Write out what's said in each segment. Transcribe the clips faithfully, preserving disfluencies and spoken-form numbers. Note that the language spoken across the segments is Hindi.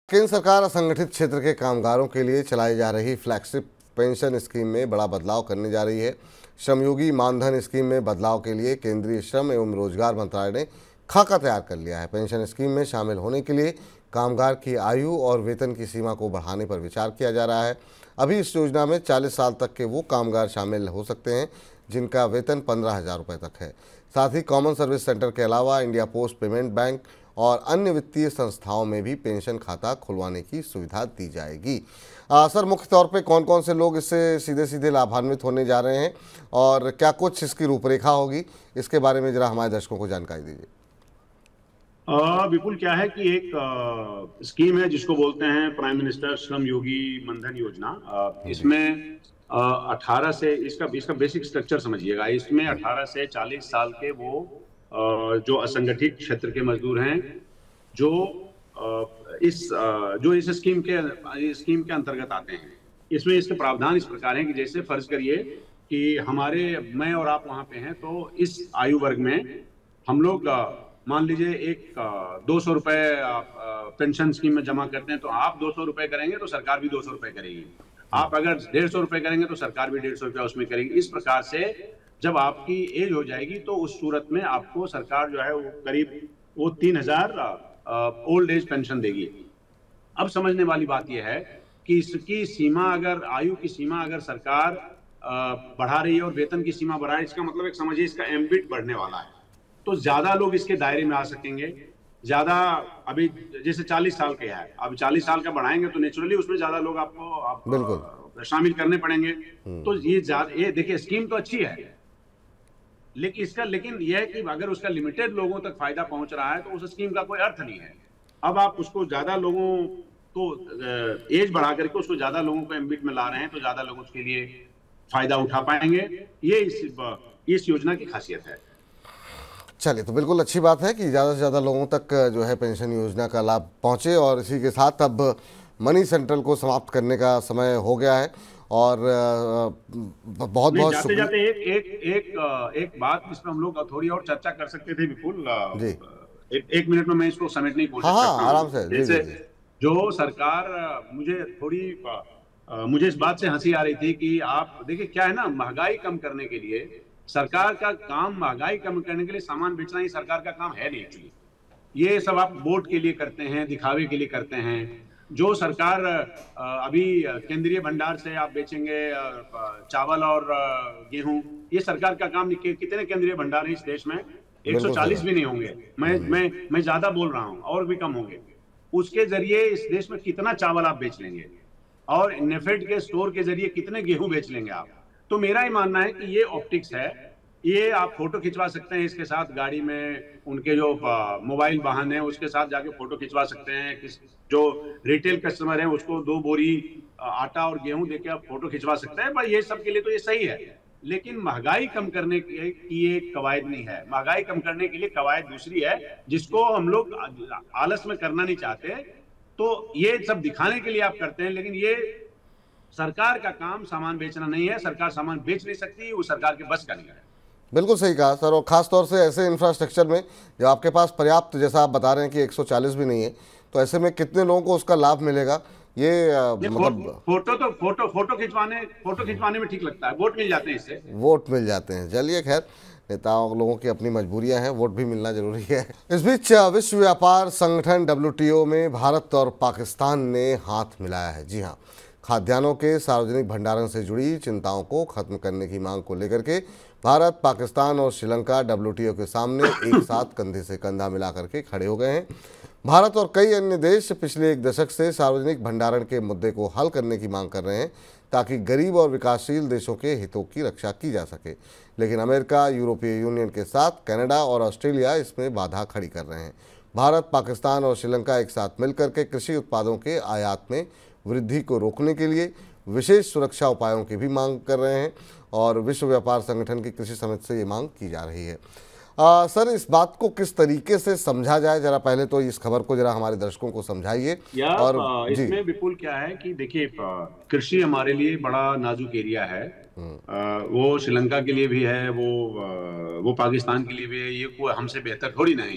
केंद्र सरकार असंगठित क्षेत्र के कामगारों के लिए चलाई जा रही फ्लैगशिप पेंशन स्कीम में बड़ा बदलाव करने जा रही है। श्रमयोगी मानधन स्कीम में बदलाव के लिए केंद्रीय श्रम एवं रोजगार मंत्रालय ने खाका तैयार कर लिया है। पेंशन स्कीम में शामिल होने के लिए कामगार की आयु और वेतन की सीमा को बढ़ाने पर विचार किया जा रहा है। अभी इस योजना में चालीस साल तक के वो कामगार शामिल हो सकते हैं जिनका वेतन पंद्रह हजार रुपये तक है। साथ ही कॉमन सर्विस सेंटर के अलावा इंडिया पोस्ट पेमेंट बैंक और अन्य वित्तीय संस्थाओं में भी पेंशन खाता खुलवाने की सुविधा दी जाएगी। आ, सर, मुख्य तौर पे कौन कौन से लोग इससे सीधे सीधे लाभान्वित होने जा रहे हैं और क्या कुछ इसकी रूपरेखा होगी, इसके बारे में जरा हमारे दर्शकों को जानकारी दीजिए। विपुल, क्या है कि एक आ, स्कीम है जिसको बोलते हैं प्राइम मिनिस्टर श्रम योगी मनधन योजना। इसमें अठारह से इसका इसका बेसिक स्ट्रक्चर समझिएगा। इसमें अठारह से चालीस साल के वो जो असंगठित क्षेत्र के मजदूर हैं जो इस जो इस स्कीम के स्कीम के अंतर्गत आते हैं। इसमें इसके प्रावधान इस प्रकार हैं कि जैसे फर्ज करिए कि हमारे मैं और आप वहां पे हैं, तो इस आयु वर्ग में हम लोग मान लीजिए एक दो सौ रुपए पेंशन स्कीम में जमा करते हैं, तो आप दो सौ रुपए करेंगे तो सरकार भी दो सौ रुपए करेगी। आप अगर डेढ़ सौ रुपए करेंगे तो सरकार भी डेढ़ सौ रुपया उसमें करेगी। इस प्रकार से जब आपकी एज हो जाएगी तो उस सूरत में आपको सरकार जो है वो करीब वो तीन हजार ओल्ड एज पेंशन देगी। अब समझने वाली बात यह है कि इसकी सीमा अगर आयु की सीमा अगर सरकार बढ़ा रही है और वेतन की सीमा बढ़ा रही है, इसका मतलब एक समझिए इसका एम्बिट बढ़ने वाला है, तो ज्यादा लोग इसके दायरे में आ सकेंगे। ज्यादा अभी जैसे चालीस साल के है, अब चालीस साल का बढ़ाएंगे तो नेचुरली उसमें ज्यादा लोग आपको आप, बिल्कुल शामिल करने पड़ेंगे। तो ये ये देखिए स्कीम तो अच्छी है, लेकिन इसका लेकिन यह है कि अगर उसका लिमिटेड लोगों तक फायदा पहुंच रहा है तो उस स्कीम का कोई अर्थ नहीं है। अब आप उसको ज्यादा लोगों को एज बढ़ा करके उसको ज्यादा लोगों को एम्बिट में ला रहे हैं तो ज्यादा लोग उसके लिए फायदा उठा पाएंगे। ये इस, इस योजना की खासियत है। चलिए, तो बिल्कुल अच्छी बात है कि ज़्यादा से ज़्यादा लोगों तक जो है पेंशन योजना का लाभ पहुँचे और इसी के साथ अब मनी सेंट्रल को समाप्त करने का समय हो गया है। और बहुत बहुत जाते जाते एक एक एक एक बात इस पर हम लोग थोड़ी और चर्चा कर सकते थे विपुल जी। एक, एक मिनट में मैं इसको समेटने की कोशिश करता हूं। आराम से। जैसे जो सरकार, मुझे थोड़ी मुझे इस बात से हंसी आ रही थी कि आप देखिए क्या है ना, महंगाई कम करने के लिए सरकार का काम, महंगाई कम करने के लिए सामान बेचना ही सरकार का काम है नहीं। एक्चुअली ये सब आप वोट के लिए करते हैं, दिखावे के लिए करते हैं। जो सरकार अभी केंद्रीय भंडार से आप बेचेंगे चावल और गेहूं, ये सरकार का काम नहीं। कितने केंद्रीय भंडार हैं इस देश में? एक सौ चालीस भी नहीं होंगे। मैं मैं मैं ज्यादा बोल रहा हूं, और भी कम होंगे। उसके जरिए इस देश में कितना चावल आप बेच लेंगे और नेफेड के स्टोर के जरिए कितने गेहूं बेच लेंगे आप? तो मेरा ही मानना है कि ये ऑप्टिक्स है। ये आप फोटो खिंचवा सकते हैं इसके साथ, गाड़ी में उनके जो मोबाइल वाहन है उसके साथ जाके फोटो खिंचवा सकते हैं। किस जो रिटेल कस्टमर है उसको दो बोरी आटा और गेहूं देके आप फोटो खिंचवा सकते हैं। पर ये सब के लिए तो ये सही है, लेकिन महंगाई कम करने की ये कवायद नहीं है। महंगाई कम करने के लिए कवायद दूसरी है, जिसको हम लोग आलस में करना नहीं चाहते। तो ये सब दिखाने के लिए आप करते हैं, लेकिन ये सरकार का काम सामान बेचना नहीं है। सरकार सामान बेच नहीं सकती, वो सरकार के बस का नहीं है। बिल्कुल सही कहा सर। और ख़ास तौर से ऐसे इंफ्रास्ट्रक्चर में जब आपके पास पर्याप्त, जैसा आप बता रहे हैं कि एक सौ चालीस भी नहीं है, तो ऐसे में कितने लोगों को उसका लाभ मिलेगा? ये, ये मतलब फोटो तो फोटो फोटो खिंचवाने फोटो खिंचवाने में ठीक लगता है, वोट मिल जाते हैं इससे। वोट मिल जाते हैं। चलिए, खैर, नेताओं लोगों की अपनी मजबूरियां हैं, वोट भी मिलना जरूरी है। इस बीच विश्व व्यापार संगठन डब्ल्यू टी ओ में भारत और पाकिस्तान ने हाथ मिलाया है। जी हाँ, खाद्यान्नों के सार्वजनिक भंडारण से जुड़ी चिंताओं को खत्म करने की मांग को लेकर के भारत, पाकिस्तान और श्रीलंका डब्ल्यू टी ओ के सामने एक साथ कंधे से कंधा मिलाकर के खड़े हो गए हैं। भारत और कई अन्य देश पिछले एक दशक से सार्वजनिक भंडारण के मुद्दे को हल करने की मांग कर रहे हैं ताकि गरीब और विकासशील देशों के हितों की रक्षा की जा सके। लेकिन अमेरिका, यूरोपीय यूनियन के साथ कनाडा और ऑस्ट्रेलिया इसमें बाधा खड़ी कर रहे हैं। भारत, पाकिस्तान और श्रीलंका एक साथ मिलकर के कृषि उत्पादों के आयात में वृद्धि को रोकने के लिए विशेष सुरक्षा उपायों की भी मांग कर रहे हैं और विश्व व्यापार संगठन की कृषि समिति से ये मांग की जा रही है। आ, सर, इस बात को किस तरीके से समझा जाए, जरा पहले तो इस खबर को जरा हमारे दर्शकों को समझाइए। और इसमें विपुल क्या है कि देखिए, कृषि हमारे लिए बड़ा नाजुक एरिया है। आ, वो श्रीलंका के लिए भी है, वो वो पाकिस्तान के लिए भी है। ये कोई हमसे बेहतर थोड़ी नहीं है।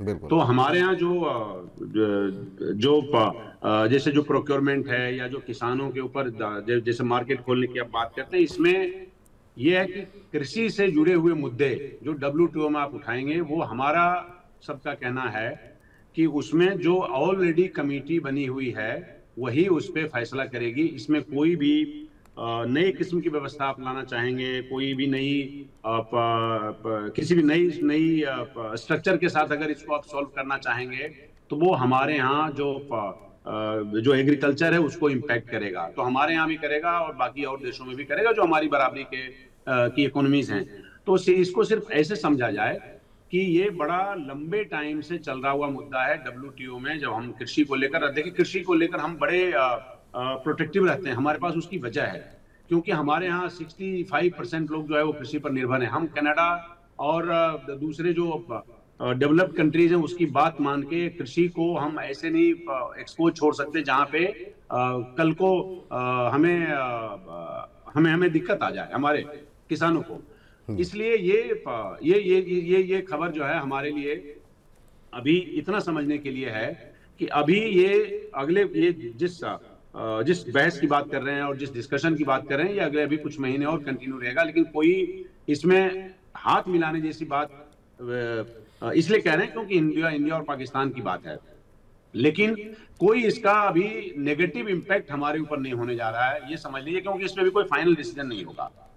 तो हमारे यहाँ जो जो जैसे जो प्रोक्योरमेंट है या जो किसानों के ऊपर जैसे मार्केट खोलने की आप बात करते हैं, इसमें यह है कि कृषि से जुड़े हुए मुद्दे जो डब्ल्यूटीओ में आप उठाएंगे, वो हमारा सबका कहना है कि उसमें जो ऑलरेडी कमेटी बनी हुई है वही उस पर फैसला करेगी। इसमें कोई भी नई किस्म की व्यवस्था आप लाना चाहेंगे, कोई भी नई किसी भी नई नई स्ट्रक्चर के साथ अगर इसको आप सॉल्व करना चाहेंगे तो वो हमारे यहाँ जो जो एग्रीकल्चर है उसको इम्पैक्ट करेगा। तो हमारे यहाँ भी करेगा और बाकी और देशों में भी करेगा जो हमारी बराबरी के की इकोनॉमीज हैं। तो इसको सिर्फ ऐसे समझा जाए कि ये बड़ा लंबे टाइम से चल रहा हुआ मुद्दा है डब्ल्यूटीओ में। जब हम कृषि को लेकर, देखिए कृषि को लेकर हम बड़े प्रोटेक्टिव रहते हैं, हमारे पास उसकी वजह है क्योंकि हमारे यहाँ पैंसठ परसेंट लोग जो है वो कृषि पर निर्भर हैं। हम कनाडा और दूसरे जो डेवलप्ड कंट्रीज हैं उसकी बात मान के कृषि को हम ऐसे नहीं एक्सपोज छोड़ सकते जहाँ पे कल को हमें हमें हमें दिक्कत आ जाए हमारे किसानों को। इसलिए ये ये ये ये ये खबर जो है हमारे लिए अभी इतना समझने के लिए है कि अभी ये अगले ये जिस जिस बहस की बात कर रहे हैं और जिस डिस्कशन की बात कर रहे हैं ये अगले अभी कुछ महीने और कंटिन्यू रहेगा। लेकिन कोई इसमें हाथ मिलाने जैसी बात इसलिए कह रहे हैं क्योंकि इंडिया इंडिया और पाकिस्तान की बात है, लेकिन कोई इसका अभी नेगेटिव इम्पैक्ट हमारे ऊपर नहीं होने जा रहा है, ये समझ लीजिए, क्योंकि इसमें भी कोई फाइनल डिसीजन नहीं होगा।